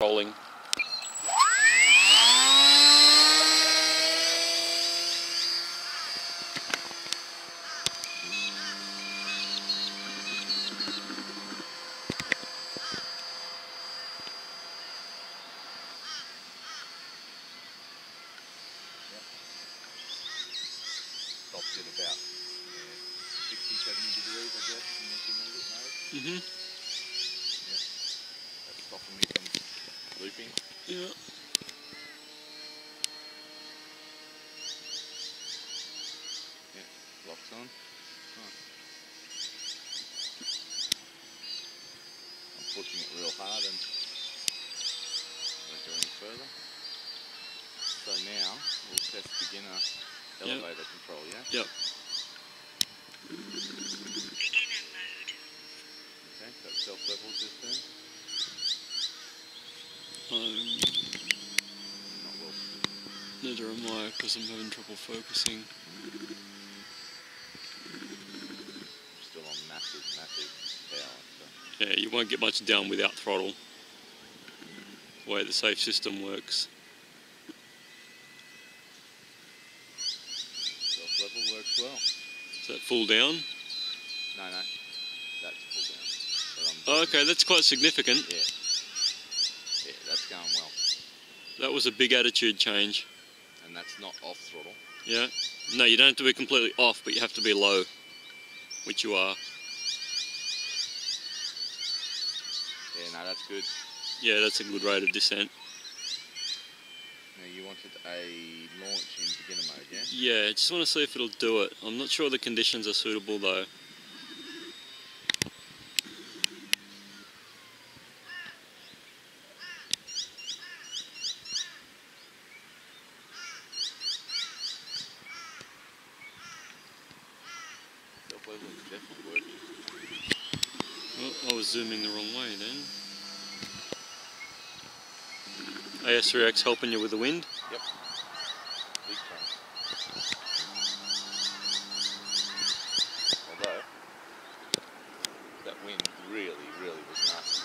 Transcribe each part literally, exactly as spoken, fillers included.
controlling. Stopped at about yeah, sixty, seventy degrees, I guess, unless you move it mode. Mm-hmm. Yep. That's stopping me from looping. Yeah. Yeah, locks on. Nice. I'm pushing it real hard and won't go any further. So now we'll test beginner elevator yep. control, yeah? Yep. Beginner mode. Okay, so it's self-level just then. Um, Not well. Neither am I, because I'm having trouble focusing. Still on massive, massive power. So. Yeah, you won't get much down without throttle. The way the safe system works. Self-level works well. Is that full down? No, no. That's full down. But I'm Oh, okay, that's quite significant. Yeah. Yeah, that's going well. That was a big attitude change. And that's not off throttle. Yeah. No, you don't have to be completely off, but you have to be low, which you are. Yeah, no, that's good. Yeah, that's a good rate of descent. Now you wanted a launch in beginner mode, yeah? Yeah, I just want to see if it'll do it. I'm not sure the conditions are suitable though. Self-level is definitely working. Well, I was zooming the wrong way then. A S three X helping you with the wind? Yep. Big time. Although, that wind really, really was nasty.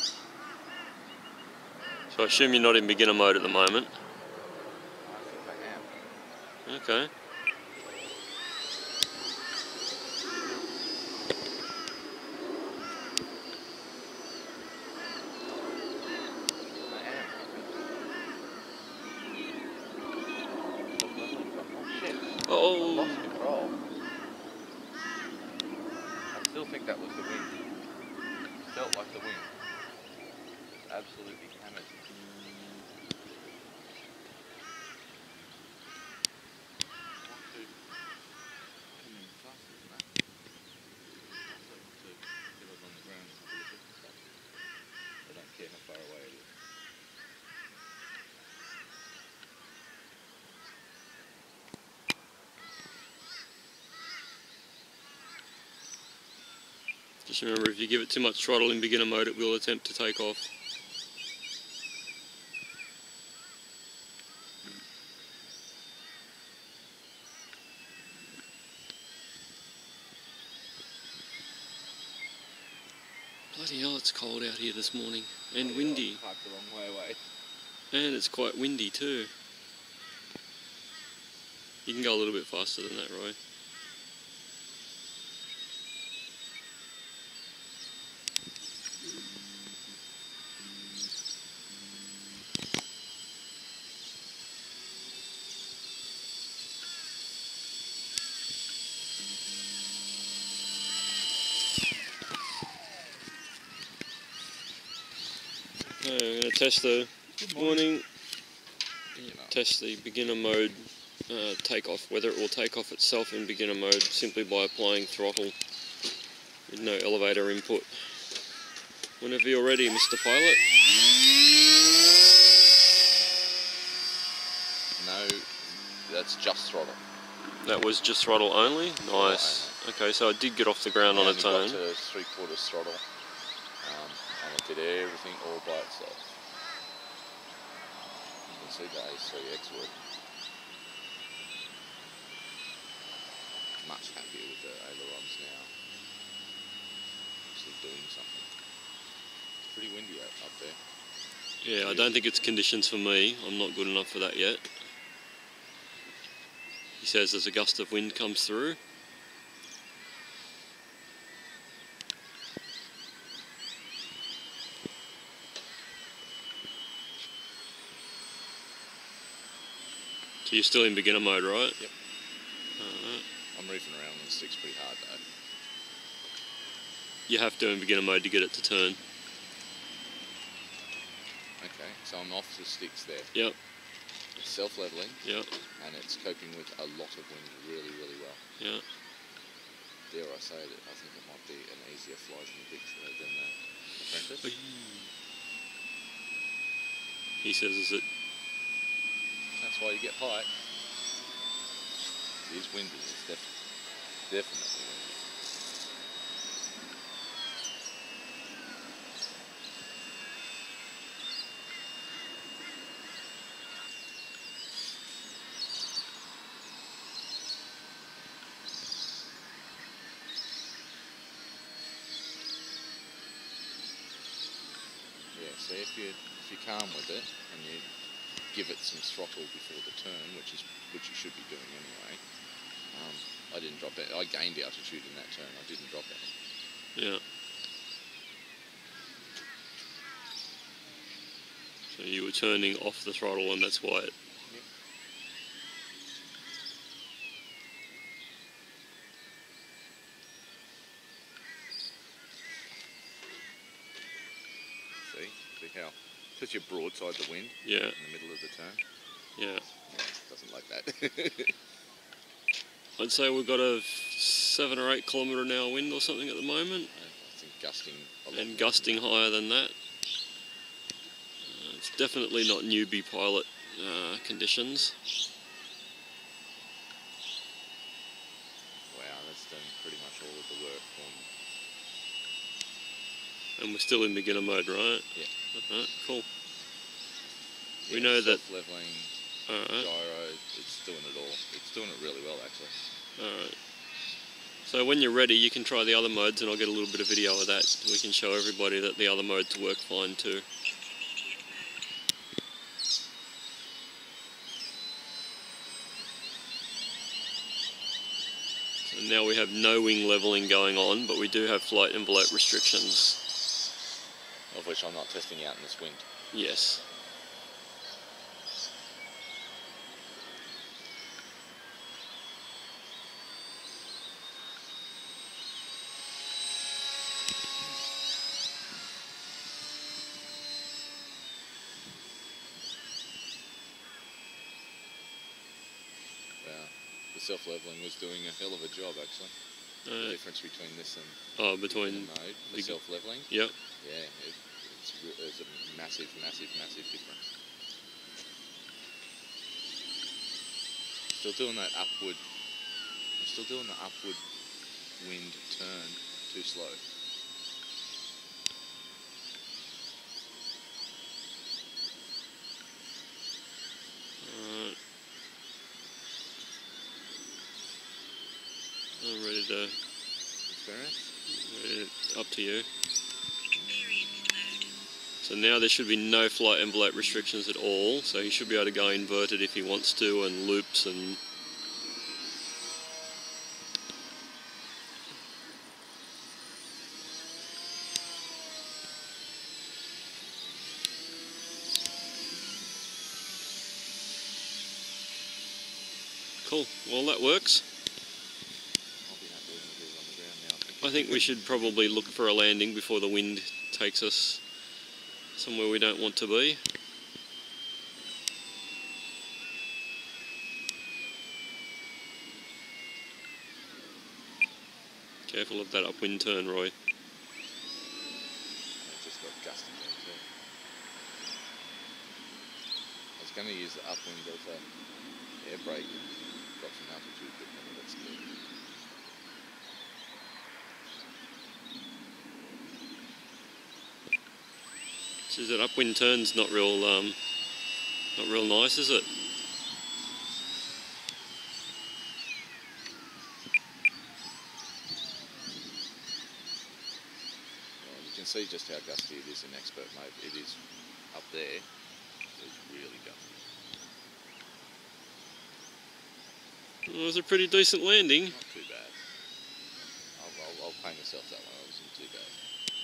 So I assume you're not in beginner mode at the moment? I think I am. Okay. Oh, Lost control. I still think that was the wind. Felt like the wind. Absolutely hammered. Want to come in faster than that. Also want to get us on the ground and have a look at stuff. I don't care how far away it is. just remember if you give it too much throttle in beginner mode it will attempt to take off. Bloody hell, it's cold out here this morning and windy. Parked the wrong way away. And it's quite windy too. You can go a little bit faster than that, Roy. Okay, I'm going to test the Good morning, morning. test the beginner mode uh, takeoff, whether it will take off itself in beginner mode simply by applying throttle with no elevator input. Whenever you're ready, Mister Pilot. No, that's just throttle. That was just throttle only? Nice. Okay, so it did get off the ground on its own. It got to three quarters throttle, um, and it did everything all by itself. You can see the A S three X work. Much happier with the ailerons now. Actually doing something. It's pretty windy out up there. Yeah, I don't think it's conditions for me. I'm not good enough for that yet. He says as a gust of wind comes through. So you're still in beginner mode, right? Yep. Alright. I'm reefing around on the sticks pretty hard though. You have to in beginner mode to get it to turn. Okay, so I'm off the sticks there. Yep. It's self-leveling. Yep. And it's coping with a lot of wind really, really well. Yeah. Dare I say it, I think it might be an easier flight in the Bix three than the Apprentice. He says is it. That's why you get height. It is windy, it's def definitely windy. Yeah, so if you if you're calm with it and you give it some throttle before the turn, which is which you should be doing anyway. Um, I didn't drop it. I gained altitude in that turn. I didn't drop it. Yeah. So you were turning off the throttle, and that's why it. Yep. See, see how? Because you're broadside the wind. Yeah. In the middle of the turn. Yeah. Yeah, doesn't like that. I'd say we've got a seven or eight kilometre an hour wind or something at the moment. I think gusting a lot. And gusting higher than that. Uh, it's definitely not newbie pilot uh, conditions. Wow, that's done pretty much all of the work for me. And we're still in beginner mode, right? Yeah. Alright, cool. Yeah, We know that. self-leveling, Alright, gyro, it's doing it all. It's doing it really well, actually. alright. So when you're ready, you can try the other modes, and I'll get a little bit of video of that. We can show everybody that the other modes work fine too. Intermediate mode. And now we have no wing levelling going on, but we do have flight envelope restrictions. Of which I'm not testing out in this wind. Yes. Wow. The self-leveling was doing a hell of a job, actually. The Uh, difference between this and oh, between. beginner mode, the big- self-leveling, Yep. yeah, it, it's, re- it's a massive, massive, massive difference. Still doing that upward, I'm still doing the upward wind turn too slow. Alright. I'm ready to. Experience? Ready to up to you. Experienced mode. So now there should be no flight envelope restrictions at all, so he should be able to go inverted if he wants to, and loops and... Cool, well that works. I'll be happy when we get it on the ground now. I think. I think we should probably look for a landing before the wind takes us somewhere we don't want to be. Careful of that upwind turn, Roy. I've just got gusty there too. I was going to use the upwind of uh, air brake and drop some altitude, but no, that's good. So that upwind turn's not real, um, not real nice, is it? Well, you can see just how gusty it is in expert mode. It is up there, it was really gusty. It was a pretty decent landing. Not too bad. I'll, I'll, I'll pay myself that one. It wasn't too bad.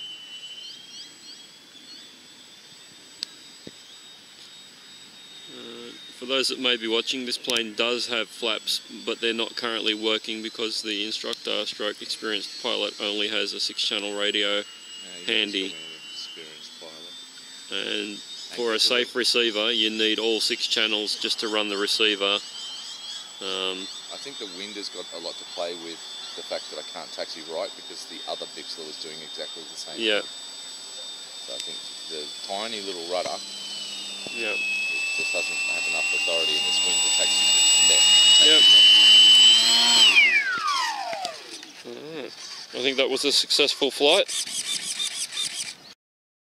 Uh, for those that may be watching, this plane does have flaps, but they're not currently working because the instructor stroke experienced pilot only has a six channel radio Uh, handy. Experienced pilot. And for a safe receiver, you need all six channels just to run the receiver. Um, I think the wind has got a lot to play with the fact that I can't taxi right because the other Bix three was doing exactly the same yeah, thing. So I think the tiny little rudder yeah. it just doesn't have enough authority in this wind to taxi to left. Yep. Alright. I think that was a successful flight.